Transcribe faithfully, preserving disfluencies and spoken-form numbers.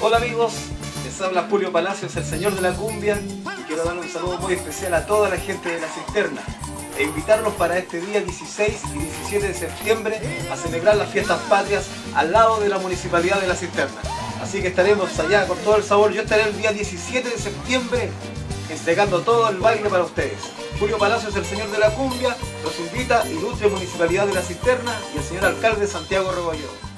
Hola amigos, les habla Julio Palacios, el señor de la cumbia, y quiero darle un saludo muy especial a toda la gente de La Cisterna e invitarlos para este día dieciséis y diecisiete de septiembre a celebrar las fiestas patrias al lado de la Municipalidad de La Cisterna. Así que estaremos allá con todo el sabor. Yo estaré el día diecisiete de septiembre entregando todo el baile para ustedes. Julio Palacios, el señor de la cumbia, los invita, Ilustre Municipalidad de La Cisterna y el señor alcalde Santiago Rebolledo.